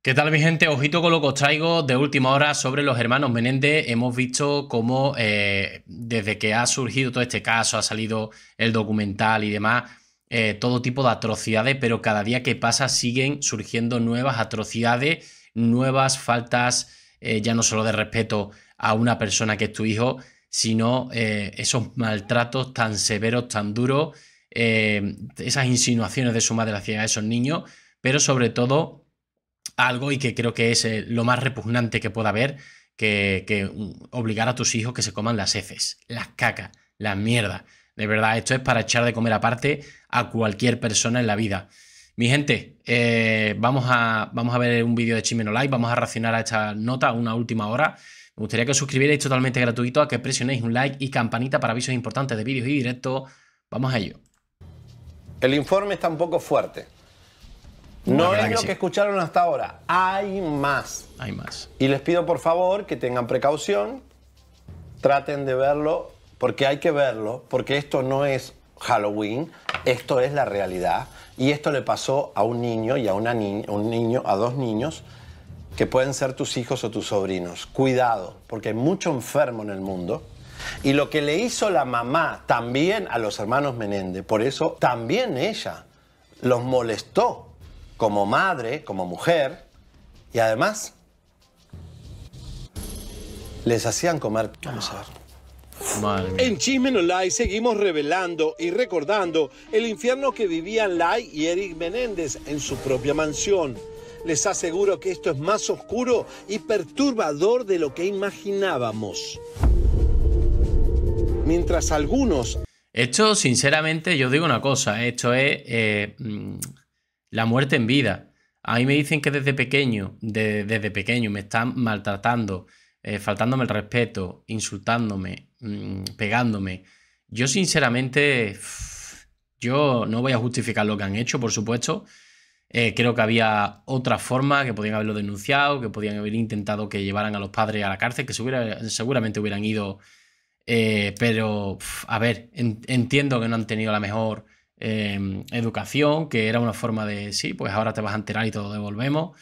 ¿Qué tal, mi gente? Ojito con lo que os traigo de última hora sobre los hermanos Menéndez. Hemos visto cómo desde que ha surgido todo este caso, ha salido el documental y demás, todo tipo de atrocidades, pero cada día que pasa siguen surgiendo nuevas atrocidades, nuevas faltas, ya no solo de respeto a una persona que es tu hijo, sino esos maltratos tan severos, tan duros, esas insinuaciones de su madre hacia esos niños, pero sobre todo algo y que creo que es lo más repugnante que pueda haber, que obligar a tus hijos que se coman las heces, las cacas, las mierdas. De verdad, esto es para echar de comer aparte a cualquier persona en la vida. Mi gente, vamos a ver un vídeo de Chisme No Like, vamos a reaccionar a esta nota a una última hora. Me gustaría que os suscribierais, totalmente gratuito, a que presionéis un like y campanita para avisos importantes de vídeos y directos. Vamos a ello. El informe está un poco fuerte. La No verdad es que lo sí. que escucharon hasta ahora. Hay más. Hay más. Y les pido por favor que tengan precaución. Traten de verlo, porque hay que verlo, porque esto no es Halloween, esto es la realidad. Y esto le pasó a un niño y a una a dos niños que pueden ser tus hijos o tus sobrinos. Cuidado, porque hay mucho enfermo en el mundo. Y lo que le hizo la mamá también a los hermanos Menéndez, por eso también ella los molestó como madre, como mujer, y además les hacían comer. Vamos a ver. Madre mía. En Chisme No Like seguimos revelando y recordando el infierno que vivían Lai y Eric Menéndez en su propia mansión. Les aseguro que esto es más oscuro y perturbador de lo que imaginábamos. Mientras algunos... Esto, sinceramente, yo digo una cosa, esto es la muerte en vida. A mí me dicen que desde pequeño me están maltratando, faltándome el respeto, insultándome, pegándome. Yo, sinceramente, yo no voy a justificar lo que han hecho, por supuesto. Creo que había otra forma, que podían haberlo denunciado, que podían haber intentado que llevaran a los padres a la cárcel, que seguramente hubieran ido. Pero, a ver, entiendo que no han tenido la mejor educación, que era una forma de, sí, pues ahora te vas a enterar y te lo devolvemos.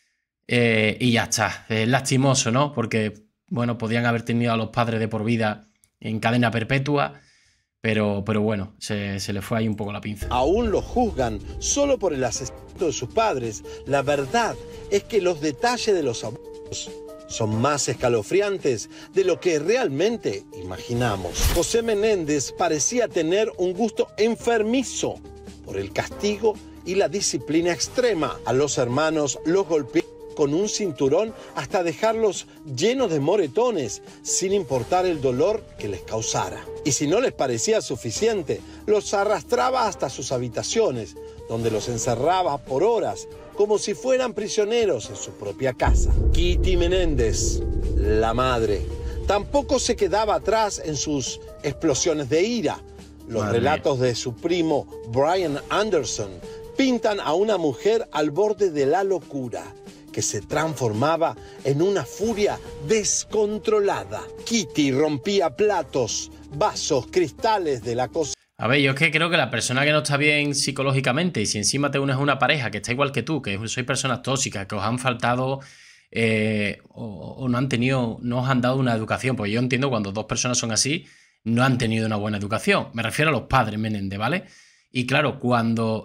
Y ya está. Es lastimoso, ¿no? Porque, bueno, podían haber tenido a los padres de por vida en cadena perpetua, pero bueno, se le fue ahí un poco la pinza. aún los juzgan solo por el asesinato de sus padres. La verdad es que los detalles de los abusos son más escalofriantes de lo que realmente imaginamos. José Menéndez parecía tener un gusto enfermizo por el castigo y la disciplina extrema. A los hermanos los golpeó con un cinturón hasta dejarlos llenos de moretones, sin importar el dolor que les causara. Y si no les parecía suficiente, los arrastraba hasta sus habitaciones, donde los encerraba por horas, como si fueran prisioneros en su propia casa. Kitty Menéndez, la madre, tampoco se quedaba atrás en sus explosiones de ira. Los Madre relatos de su primo Brian Anderson pintan a una mujer al borde de la locura, que se transformaba en una furia descontrolada. Kitty rompía platos, vasos, cristales de la cocina. A ver, yo es que creo que la persona que no está bien psicológicamente y si encima te unes a una pareja que está igual que tú, que sois personas tóxicas, que os han faltado o no han tenido, no os han dado una educación, pues yo entiendo cuando dos personas son así, no han tenido una buena educación. Me refiero a los padres Menéndez, ¿vale? Y claro, cuando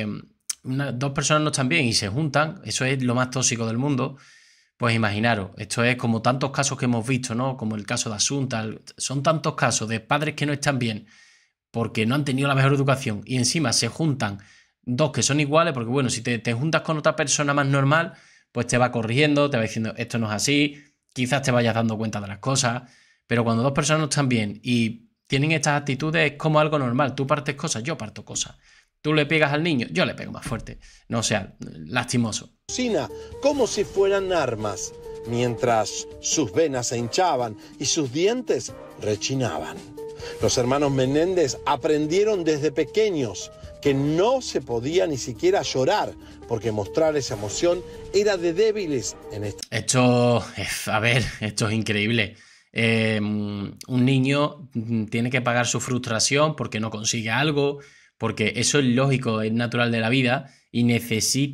dos personas no están bien y se juntan, eso es lo más tóxico del mundo. Pues imaginaros, esto es como tantos casos que hemos visto, ¿no? Como el caso de Asunta, son tantos casos de padres que no están bien porque no han tenido la mejor educación y encima se juntan dos que son iguales, porque bueno, si te juntas con otra persona más normal, pues te va corrigiendo, te va diciendo esto no es así, quizás te vayas dando cuenta de las cosas, pero cuando dos personas no están bien y tienen estas actitudes es como algo normal, tú partes cosas, yo parto cosas, tú le pegas al niño, yo le pego más fuerte, no o sea, lastimoso. Como si fueran armas, mientras sus venas se hinchaban y sus dientes rechinaban. Los hermanos Menéndez aprendieron desde pequeños que no se podía ni siquiera llorar, porque mostrar esa emoción era de débiles en esta. Esto, a ver, esto es increíble. Un niño tiene que pagar su frustración porque no consigue algo, porque eso es lógico, es natural de la vida y necesita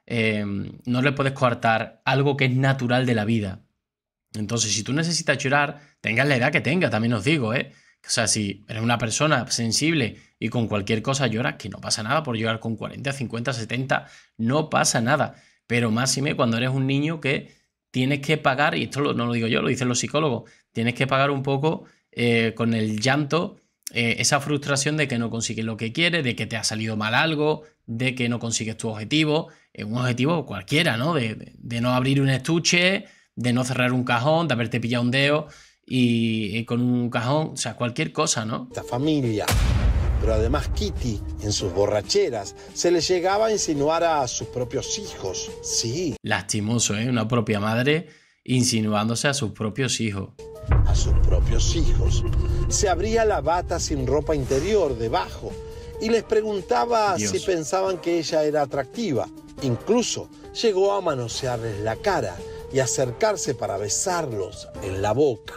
no le puedes coartar algo que es natural de la vida. Entonces, si tú necesitas llorar, tengas la edad que tengas, también os digo, ¿eh? O sea, si eres una persona sensible y con cualquier cosa lloras, que no pasa nada por llorar con 40, 50, 70, no pasa nada. Pero máxime cuando eres un niño que tienes que pagar, y esto no lo digo yo, lo dicen los psicólogos, tienes que pagar un poco con el llanto esa frustración de que no consigues lo que quieres, de que te ha salido mal algo, de que no consigues tu objetivo, un objetivo cualquiera, ¿no? De no abrir un estuche, de no cerrar un cajón, de haberte pillado un dedo y con un cajón, o sea, cualquier cosa, ¿no? Esta familia. Pero además Kitty, en sus borracheras, se le llegaba a insinuar a sus propios hijos. Sí. Lastimoso, ¿eh? Una propia madre insinuándose a sus propios hijos. A sus propios hijos. Se abría la bata sin ropa interior debajo y les preguntaba Dios. si pensaban que ella era atractiva. Incluso llegó a manosearles la cara y acercarse para besarlos en la boca.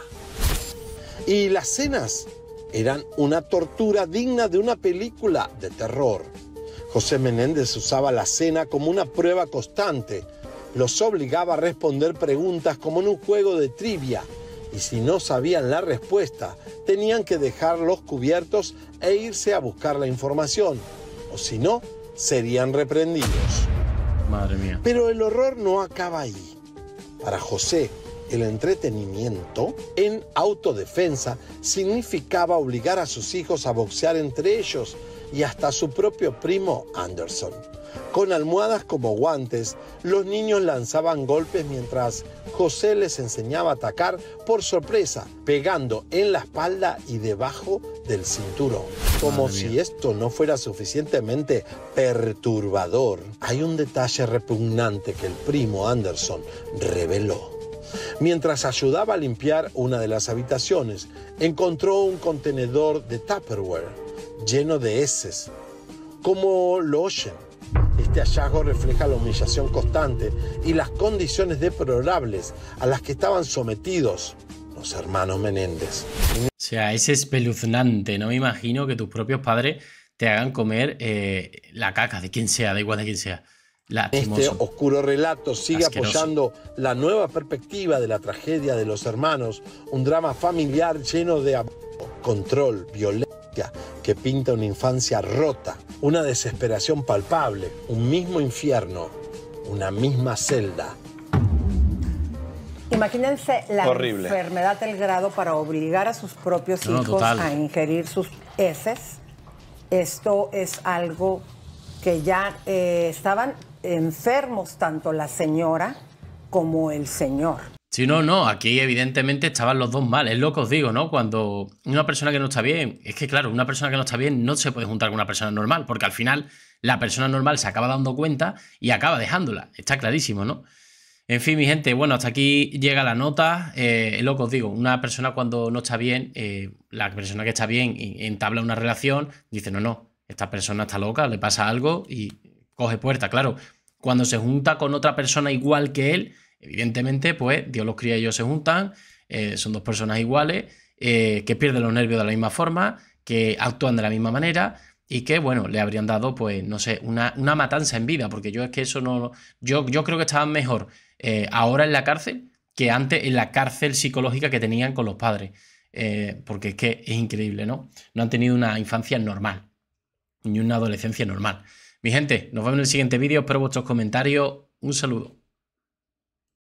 Y las cenas eran una tortura digna de una película de terror. José Menéndez usaba la cena como una prueba constante. Los obligaba a responder preguntas como en un juego de trivia. Y si no sabían la respuesta, tenían que dejarlos cubiertos e irse a buscar la información. O si no, serían reprendidos. Madre mía. Pero el horror no acaba ahí. Para José, el entretenimiento en autodefensa significaba obligar a sus hijos a boxear entre ellos y hasta a su propio primo Anderson. Con almohadas como guantes, los niños lanzaban golpes mientras José les enseñaba a atacar por sorpresa, pegando en la espalda y debajo del cinturón. Como si esto no fuera suficientemente perturbador, hay un detalle repugnante que el primo Anderson reveló. Mientras ayudaba a limpiar una de las habitaciones, encontró un contenedor de Tupperware lleno de heces, como lo oyen. Este hallazgo refleja la humillación constante y las condiciones deplorables a las que estaban sometidos los hermanos Menéndez. O sea, es espeluznante. No me imagino que tus propios padres te hagan comer la caca de quien sea, da igual de quién sea. Lastimoso. Este oscuro relato sigue Asqueroso. apoyando la nueva perspectiva de la tragedia de los hermanos, un drama familiar lleno de control, violencia, que pinta una infancia rota, una desesperación palpable, un mismo infierno, una misma celda. Imagínense la Horrible. enfermedad del grado para obligar a sus propios No, hijos total. a ingerir sus heces. Esto es algo que ya estaban enfermos tanto la señora como el señor. Sí, no, aquí evidentemente estaban los dos mal, es lo que os digo, ¿no? Cuando una persona que no está bien, es que claro, una persona que no está bien no se puede juntar con una persona normal, porque al final la persona normal se acaba dando cuenta y acaba dejándola, está clarísimo, ¿no? En fin, mi gente, bueno, hasta aquí llega la nota, es lo que os digo, una persona cuando no está bien, la persona que está bien entabla una relación, dice, no, esta persona está loca, le pasa algo y coge puerta, claro, cuando se junta con otra persona igual que él, evidentemente, pues Dios los cría y ellos se juntan, son dos personas iguales, que pierden los nervios de la misma forma, que actúan de la misma manera y que, bueno, le habrían dado, pues, no sé, una matanza en vida, porque yo es que eso no... Yo creo que estaban mejor ahora en la cárcel que antes en la cárcel psicológica que tenían con los padres, porque es que es increíble, ¿no? No han tenido una infancia normal, ni una adolescencia normal. Mi gente, nos vemos en el siguiente vídeo, espero vuestros comentarios, un saludo.